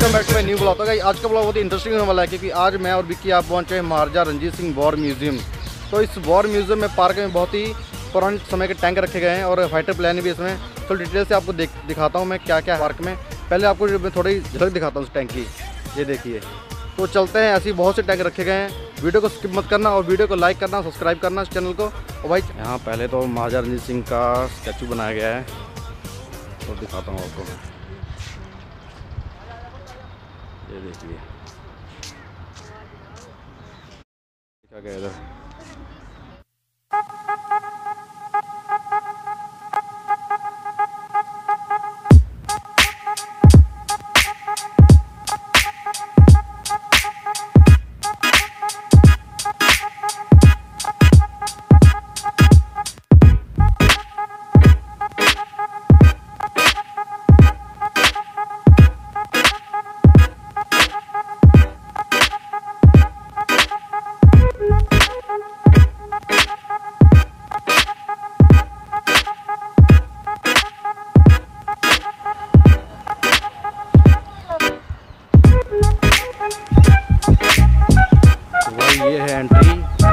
Welcome back to my new blog. तो guys आज का ब्लॉग बहुत ही इंटरेस्टिंग होने वाला है क्योंकि आज मैं और विक्की आप पहुंचे हैं महाराजा रणजीत सिंह वॉर म्यूजियम। तो इस वॉर म्यूजियम में पार्क में बहुत ही पुराने समय के टैंक रखे गए हैं और फाइटर प्लेन भी इसमें। तो डिटेल से आपको दिखाता हूँ मैं क्या क्या है पार्क में। पहले आपको मैं थोड़ी झलक दिखाता हूँ उस टैंक की, ये देखिए। तो चलते हैं, ऐसे बहुत से टैंक रखे गए हैं। वीडियो को स्किप मत करना और वीडियो को लाइक करना, सब्सक्राइब करना इस चैनल को। और भाई यहाँ पहले तो महाराजा रणजीत सिंह का स्टैचू बनाया गया है, तो दिखाता हूँ आपको। ये देखिए क्या गया इधर। ये है एंट्री।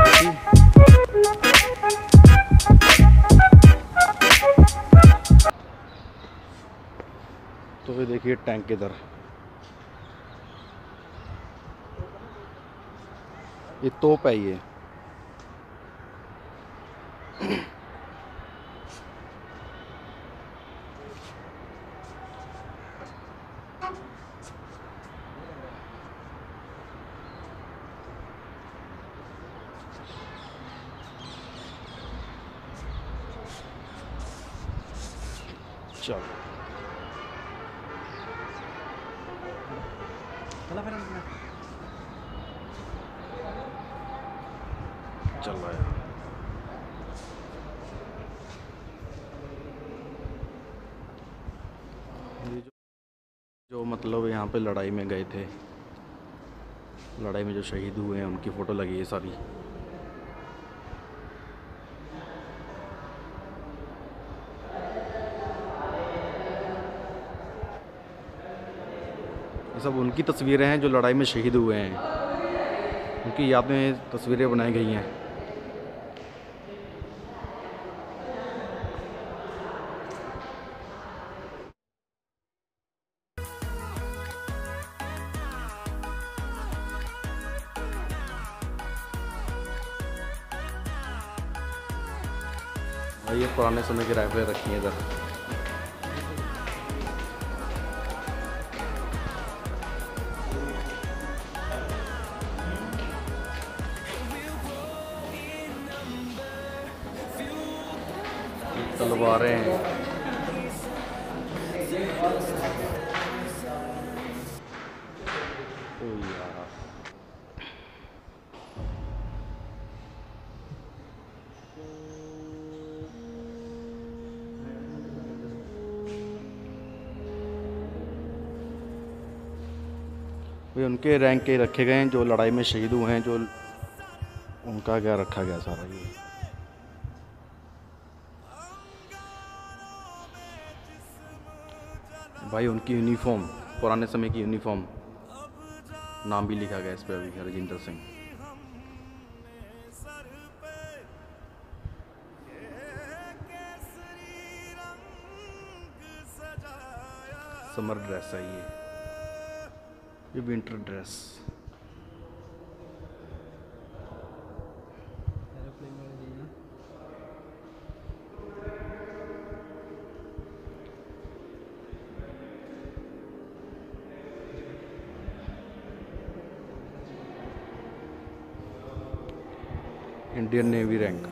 तो ये देखिए टैंक इधर, ये तोप है ये। चलो चल रहा है। जो मतलब यहाँ पे लड़ाई में गए थे, लड़ाई में जो शहीद हुए हैं उनकी फ़ोटो लगी है सारी। ये सब उनकी तस्वीरें हैं जो लड़ाई में शहीद हुए हैं, उनकी याद में तस्वीरें बनाई गई हैं। और ये पुराने समय की राइफलें रखी हैं इधर। तलवारें हैं। ओ यार, वे उनके रैंक के रखे गए हैं जो लड़ाई में शहीद हुए हैं, जो उनका क्या रखा गया सारा ये। भाई उनकी यूनिफॉर्म, पुराने समय की यूनिफॉर्म, नाम भी लिखा गया इस पर अभी, राजेंद्र सिंह। समर ड्रेस है ये winter dress. Indian navy rank.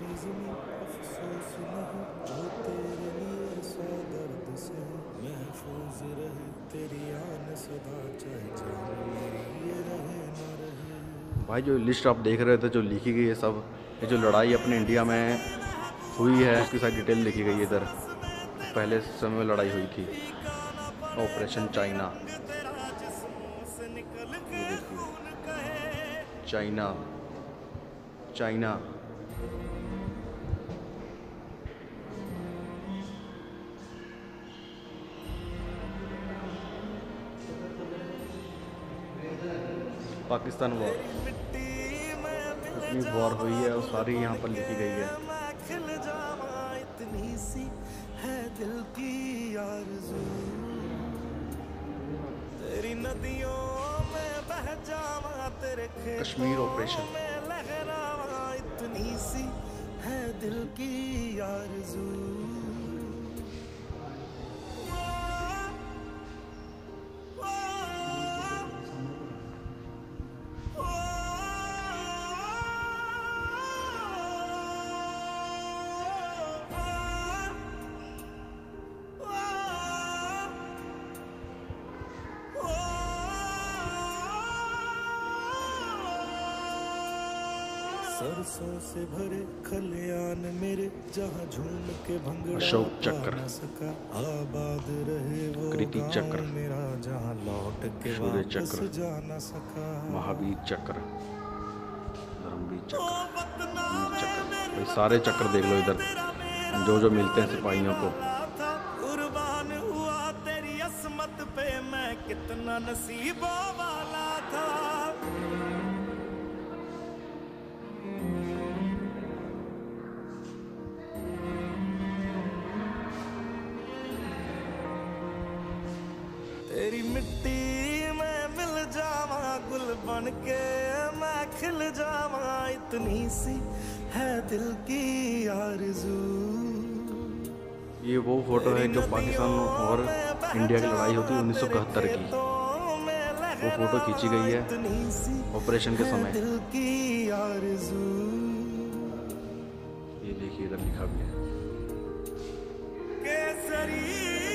भाई जो लिस्ट आप देख रहे थे जो लिखी गई है सब, ये जो लड़ाई अपने इंडिया में हुई है उसकी सारी डिटेल लिखी गई है इधर। पहले समय में लड़ाई हुई थी, operation China. China China Pakistan war, जितनी वॉर हुई है वो सारी यहाँ पर लिखी गई है। कश्मीर ऑपरेशन। इतनी सी है दिल की आरज़ू। सरसों से भरे खलियान मेरे, जहाँ झूम के भंगड़ा अशोक चक्र, आबाद रहे वो कृति चक्र मेरा, जहाँ लौट के सूर्य चक्र, जा न सका महावीर चक्र, धर्मवीर चक्र, ये सारे चक्र देख लो इधर जो जो मिलते हैं सिपाहियों को। कुर्बान हुआ तेरी असमत पे मैं, कितना नसीबों वाला था। तेरी मिट्टी में मिल जावा, गुल बन के मैं खिल जावा, इतनी सी है दिल की आरज़ू। ये वो फोटो है जो पाकिस्तान और इंडिया की लड़ाई होती है 1971 की, वो फोटो खींची गई है ऑपरेशन के समय। ये देखिए इधर लिखा भी है केसरी।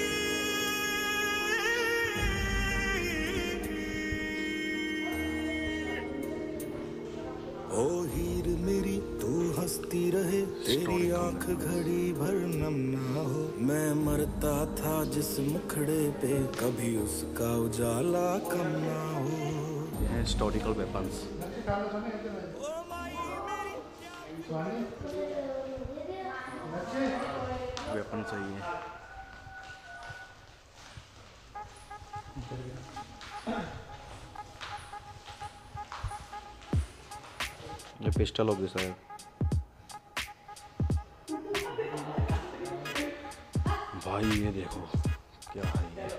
ओ हीर मेरी तू हंसती रहे, तेरी आंख घड़ी भर नम ना हो, मैं मरता था जिस मुखड़े पे, कभी उसका उजाला कम ना हो। यह हिस्टोरिकल वेपन्स, वेपन सही है। ये पिस्टल होगी शायद। भाई ये देखो क्या है ये,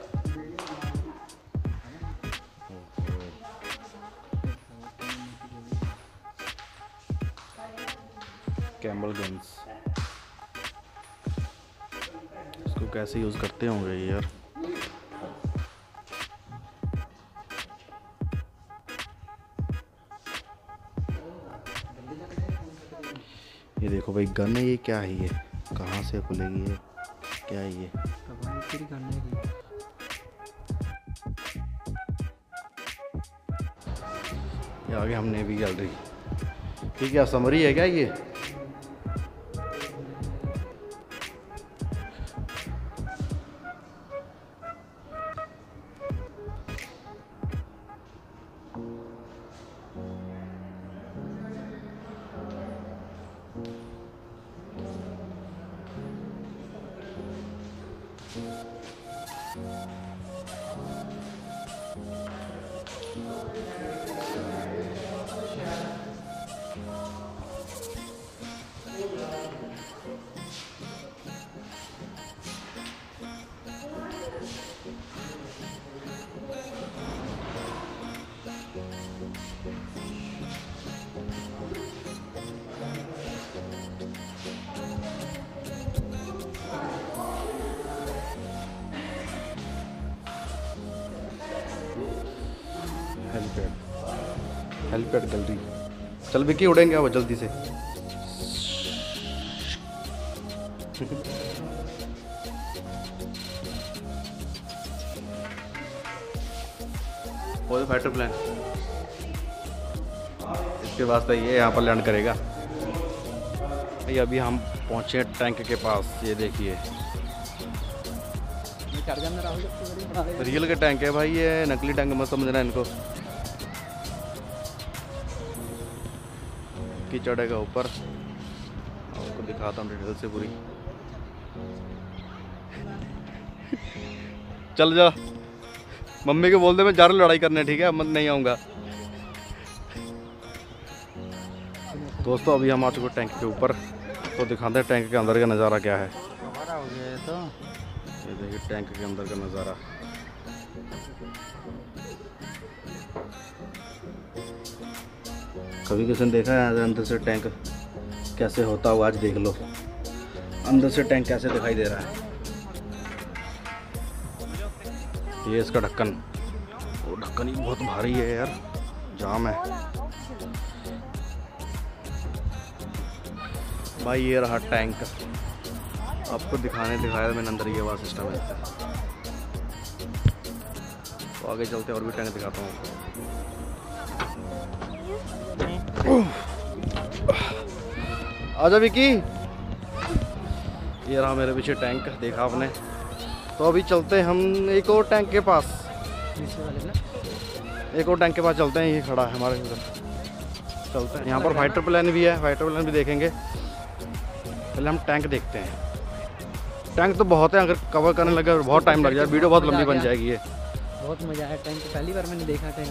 कैमल गन्स। इसको कैसे यूज करते होंगे यार। ये देखो भाई गन है, ये क्या है, ये कहाँ से खुलेगी, ये क्या है ये आगे हमने भी गैलरी। ये क्या समरी है क्या ये? Helipad gallery. चल विक्की उड़ेंगे अब जल्दी से। वो फाइटर प्लेन इसके वास्ते ये यहाँ पर लैंड करेगा। भाई अभी हम पहुँचे टैंक के पास। ये देखिए रियल के टैंक है भाई, ये नकली टैंक मत समझना इनको। की चढ़ेगा ऊपर, आपको दिखाता हूँ डिटेल से पूरी। चल जा, मम्मी को बोल दे मैं जा रहा हूँ लड़ाई करने, ठीक है? मत नहीं आऊँगा। दोस्तों अभी हम आ चुके टैंक के ऊपर, तो दिखाते हैं टैंक के अंदर का नज़ारा क्या है। हमारा हो गया है तो ये देखिए टैंक के अंदर का नज़ारा। कभी किसी ने देखा है अंदर से टैंक कैसे होता हुआ? आज देख लो अंदर से टैंक कैसे दिखाई दे रहा है। ये इसका ढक्कन, वो ढक्कन ही बहुत भारी है यार, जाम है भाई। ये रहा टैंक, आपको दिखाया मैंने अंदर ये वाला सिस्टम है। तो आगे चलते और भी टैंक दिखाता हूँ। आजा विकी, ये रहा मेरे पीछे टैंक, देखा आपने। तो अभी चलते हैं हम एक और टैंक के पास, एक और टैंक के पास चलते हैं। ये खड़ा है हमारे उधर, चलते हैं। यहाँ पर फाइटर प्लेन भी है, फाइटर प्लेन भी देखेंगे। पहले हम टैंक देखते हैं। टैंक तो बहुत है, अगर कवर करने लगे बहुत टाइम लग जाए, वीडियो बहुत लंबी बन जाएगी। ये बहुत मज़ा आया टैंक, पहली बार मैंने देखा tank.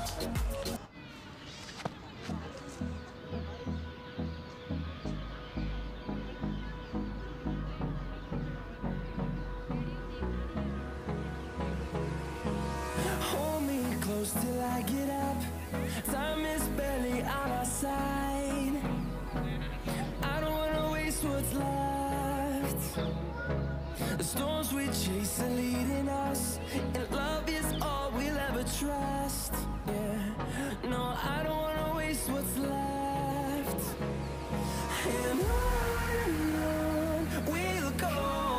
Till I get up, time is barely on our side. I don't wanna waste what's left. The storms we chase are leading us, and love is all we'll ever trust. Yeah, no, I don't wanna waste what's left. And on we'll go,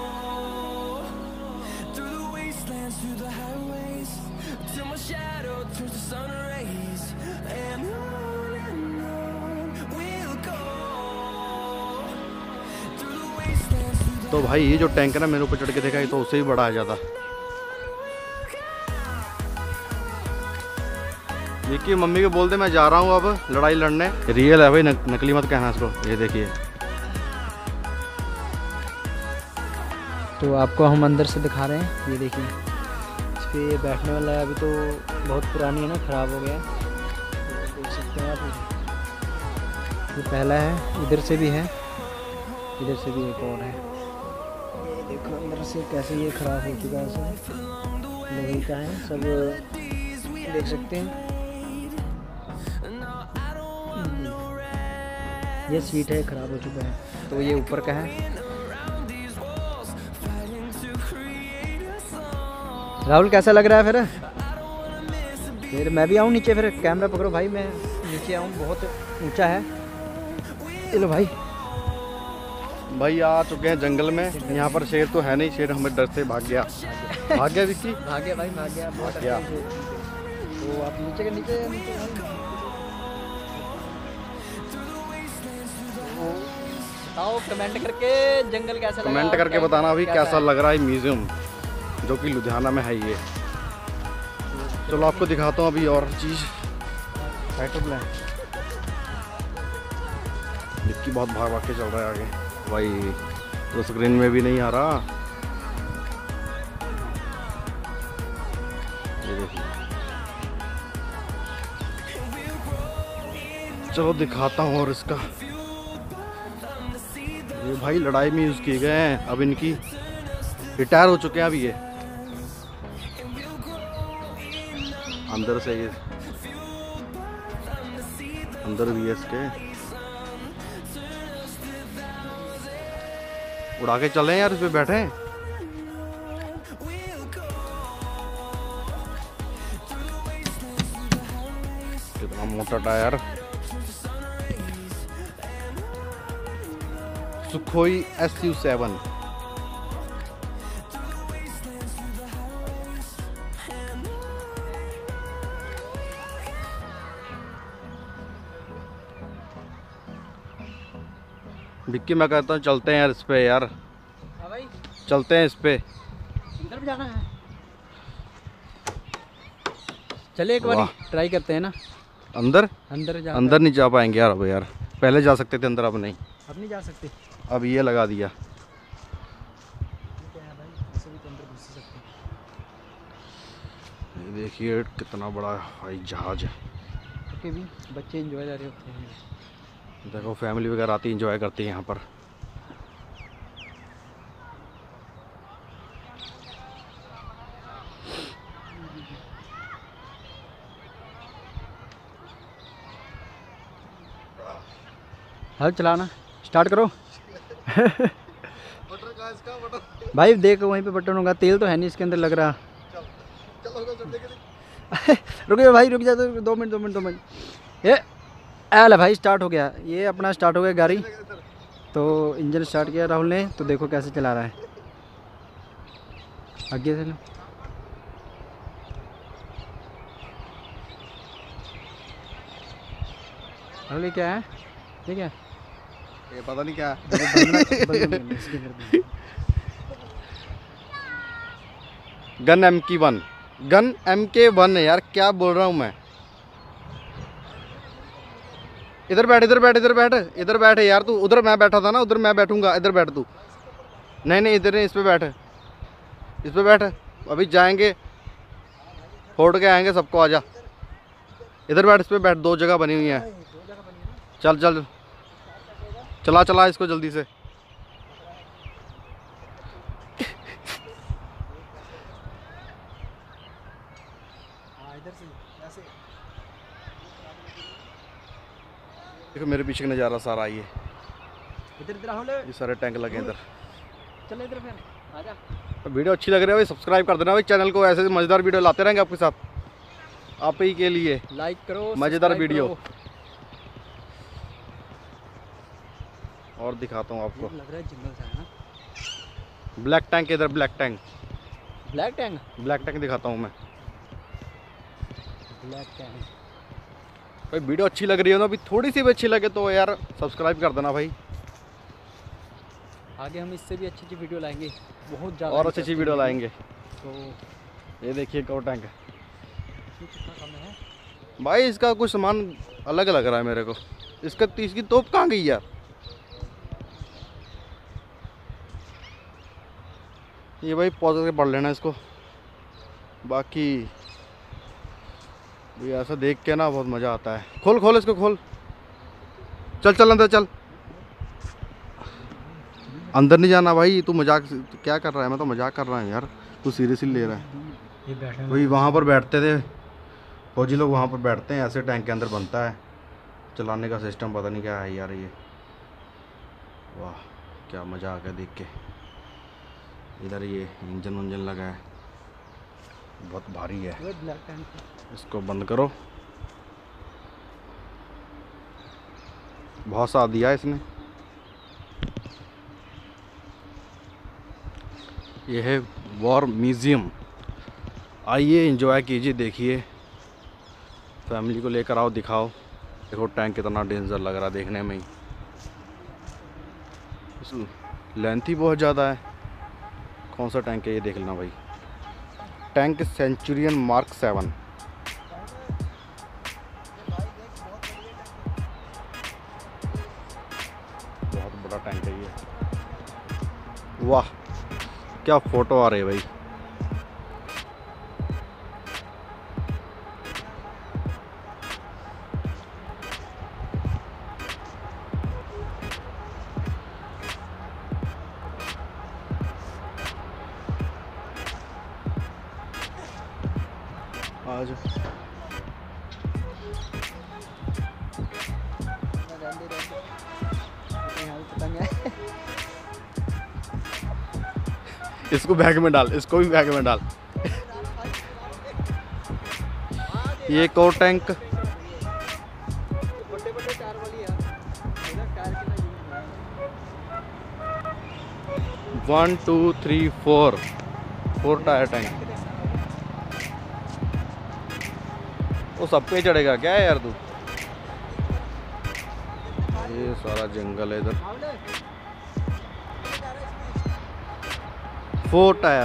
through the wastelands, through the highways, till my shadow turns to sun rays. And on we'll go, through the wastelands, through the... तो भाई ये जो tank है ना, मेरे ऊपर चढ़ के देखा, ये तो उससे ही बड़ा आ जाता। देखिए मम्मी को बोल दे मैं जा रहा हूँ अब लड़ाई लड़ने। रियल है भाई, नकली मत कहना इसको। ये देखिए, तो आपको हम अंदर से दिखा रहे हैं। ये देखिए इस पे बैठने वाला है, अभी तो बहुत पुरानी है ना, ख़राब हो गया है। तो देख सकते हैं आप, ये पहला है, इधर से भी है, इधर से भी एक और है। ये देखो अंदर से कैसे ये ख़राब हो चुका है, सब लोहे का है, सब देख सकते हैं। ये सीट है, ख़राब हो चुका है। तो ये ऊपर का है। राहुल कैसा लग रहा है फिर मैं भी आऊँ नीचे, फिर कैमरा पकड़ो भाई, मैं नीचे आऊँ, बहुत ऊंचा है। चलो भाई, भाई आ चुके हैं जंगल में। यहाँ पर शेर तो है नहीं, शेर हमें डर से भाग गया। भाग गया विक्की, भाग गया भाई, भाग गया, बहुत गया। तो आप नीचे के नीचे बताओ कमेंट करके जंगल कैसा लगा, कमेंट करके बताना अभी कैसा लग रहा है म्यूजियम, जो कि लुधियाना में है ये। चलो आपको दिखाता हूँ अभी और चीज़। फाइटर प्लेन विक्की बहुत भाग भाग के चल रहा है आगे भाई, तो स्क्रीन में भी नहीं आ रहा। ये देखिए, चलो दिखाता हूँ। और इसका ये भाई लड़ाई में यूज़ किए गए हैं, अब इनकी रिटायर हो चुके हैं अभी ये। अंदर से ये अंदर भी है इसके, उड़ा के चले यार, इस पे बैठे। कितना मोटा टायर, सुखोई SU-7। विक्की मैं कहता हूँ चलते हैं यार इस पे, यार भाई चलते हैं इस पे। इधर भी जाना है, चले एक बार ट्राई करते हैं ना। अंदर अंदर नहीं जा पाएंगे यार अब, यार पहले जा सकते थे अंदर, अब नहीं, अब नहीं जा सकते। अब ये लगा दिया। ये देखिए कितना बड़ा हवाई जहाज है। भी बच्चे एंजॉय कर रहे होते हैं। देखो फैमिली वगैरह आती है, इंजॉय करती है यहाँ पर। हल चलाना स्टार्ट करो। भाई देखो वहीं पे बटन होगा, तेल तो है नहीं इसके अंदर लग रहा। रुको भाई, रुक जा, 2 मिनट। ये आला भाई स्टार्ट हो गया, ये अपना स्टार्ट हो गया गाड़ी। तो इंजन स्टार्ट किया राहुल ने, तो देखो कैसे चला रहा है। आगे से लो। राहुल ये क्या है? ठीक है, ये पता नहीं क्या गन MK1, गन MK1 है यार, क्या बोल रहा हूँ मैं। इधर बैठ यार तू। उधर मैं बैठा था ना, उधर मैं बैठूंगा, इधर बैठ तू। नहीं इधर नहीं, इस पे बैठ। अभी जाएंगे, फोड़ के आएंगे सबको, आजा इधर बैठ, इस पे बैठ। 2 जगह बनी हुई है। चल चला इसको जल्दी से। देखो मेरे पीछे का नज़ारा सारा, ये ये सारे टैंक लगे इधर। चल इधर फिर आजा। वीडियो अच्छी लग रही है भाई, सब्सक्राइब कर देना भाई चैनल को। ऐसे मज़ेदार वीडियो लाते रहेंगे आपके साथ, आप ही के लिए। लाइक करो, मज़ेदार वीडियो। और दिखाता हूँ आपको, लग रहा है जंगल सा है ना। ब्लैक टैंक इधर, ब्लैक टैंक दिखाता हूँ मैं। ब्लैक टैंक भाई वीडियो अच्छी लग रही है ना, अभी थोड़ी सी भी अच्छी लगे तो यार सब्सक्राइब कर देना भाई। आगे हम इससे भी अच्छी वीडियो लाएंगे, बहुत ज़्यादा और अच्छी वीडियो लाएंगे। तो ये देखिए कौ टैंक है कितना कम है भाई, इसका कुछ सामान अलग लग रहा है मेरे को। इसका 30 की तोप कहाँ गई यार? ये भाई पौध के पढ़ लेना इसको। बाकी ये ऐसा देख के ना बहुत मज़ा आता है। खोल इसको, खोल। चल अंदर चल। अंदर नहीं जाना भाई, तू मजाक क्या कर रहा है? मैं तो मजाक कर रहा हूँ यार, तू सीरियसली ले रहा है। वही वहाँ पर बैठते थे फौजी लोग, वहाँ पर बैठते हैं, ऐसे टैंक के अंदर बनता है। चलाने का सिस्टम पता नहीं क्या है यार ये। वाह क्या मज़ा आ गया देख के। इधर ये इंजन लगा है, बहुत भारी है। इसको बंद करो, बहुत सा दिया इसने। ये है वॉर म्यूज़ियम, आइए एंजॉय कीजिए, देखिए, फैमिली को लेकर आओ, दिखाओ। देखो टैंक कितना डेंजर लग रहा है देखने में ही, लेंथ ही बहुत ज़्यादा है। कौन सा टैंक है ये देख लेना भाई। Tank Centurion mark 7। बहुत बड़ा टैंक है ये। वाह क्या फोटो आ रही है भाई। आज इसको बैग में डाल, इसको भी बैग में डाल। ये एक और टैंक, बड़े टायर वाली है। 1 2 3 4 टायर टैंक। वो सब पे चढ़ेगा क्या है यार तू? ये सारा जंगल है इधर। 4 टायर।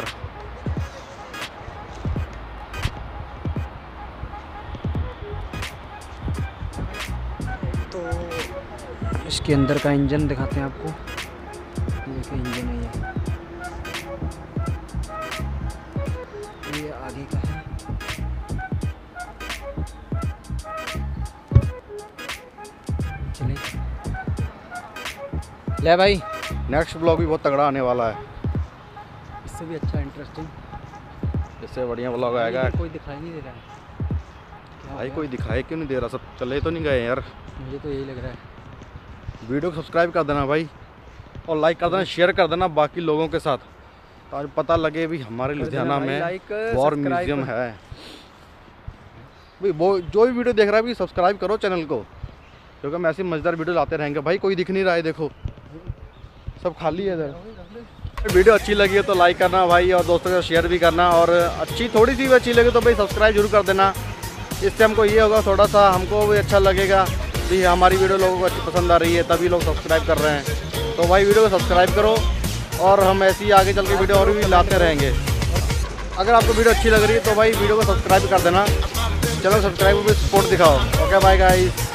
तो इसके अंदर का इंजन दिखाते हैं आपको। देखिए इंजन है ये आगे का है। चलिए ले भाई, नेक्स्ट ब्लॉग भी बहुत तगड़ा आने वाला है, इससे भी अच्छा इंटरेस्टिंग, इससे बढ़िया ब्लॉग आएगा। कोई दिखाई नहीं दे रहा है भाई कोई दिखाए क्यों नहीं दे रहा, सब चले तो नहीं गए यार। मुझे तो यही लग रहा है। वीडियो को सब्सक्राइब कर देना भाई, और लाइक कर देना, शेयर कर देना बाकी लोगों के साथ, ताकि पता लगे भी हमारे लुधियाना में वॉर म्यूजियम है। भाई वो जो भी वीडियो देख रहा है भी सब्सक्राइब करो चैनल को, क्योंकि हम ऐसी मज़ेदार वीडियो लाते रहेंगे। भाई कोई दिख नहीं रहा है, देखो सब खाली है इधर। वीडियो अच्छी लगी है तो लाइक करना भाई, और दोस्तों के साथ शेयर भी करना, और अच्छी थोड़ी सी भी अच्छी लगे तो भाई सब्सक्राइब जरूर कर देना। इससे हमको ये होगा, थोड़ा सा हमको भी अच्छा लगेगा कि हमारी वीडियो लोगों को अच्छी पसंद आ रही है, तभी लोग सब्सक्राइब कर रहे हैं। तो भाई वीडियो को सब्सक्राइब करो, और हम ऐसे ही आगे चल के वीडियो और भी लाते रहेंगे। अगर आपको वीडियो अच्छी लग रही है तो भाई वीडियो को सब्सक्राइब कर देना, चलो सब्सक्राइब भी सपोर्ट दिखाओ। Okay bye guys.